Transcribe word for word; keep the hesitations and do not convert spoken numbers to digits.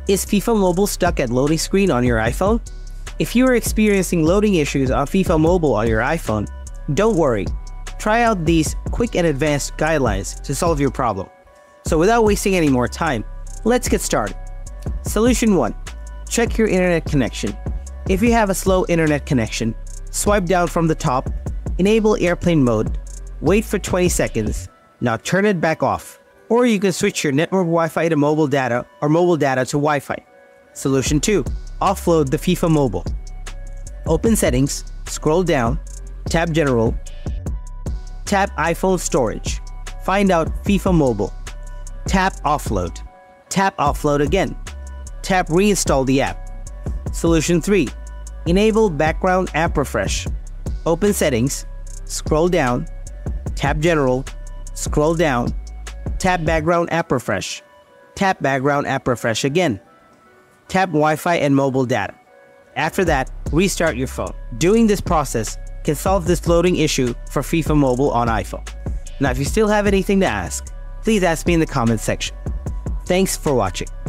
Is FIFA Mobile stuck at loading screen on your iPhone? If you are experiencing loading issues on FIFA Mobile on your iPhone, don't worry. Try out these quick and advanced guidelines to solve your problem. So without wasting any more time, let's get started. Solution one. Check your internet connection. If you have a slow internet connection, swipe down from the top, enable airplane mode, wait for twenty seconds, now turn it back off. Or you can switch your network Wi-Fi to mobile data or mobile data to Wi-Fi. Solution two. Offload the FIFA Mobile. Open Settings, scroll down, tap General, tap iPhone Storage, find out FIFA Mobile, tap Offload, tap Offload again, tap Reinstall the app. Solution three. Enable Background App Refresh. Open Settings, scroll down, tap General, scroll down, tap Background App Refresh, tap Background App Refresh again, tap Wi-Fi and mobile data. After that, restart your phone. Doing this process can solve this loading issue for FIFA Mobile on iPhone. Now, if you still have anything to ask, please ask me in the comment section. Thanks for watching.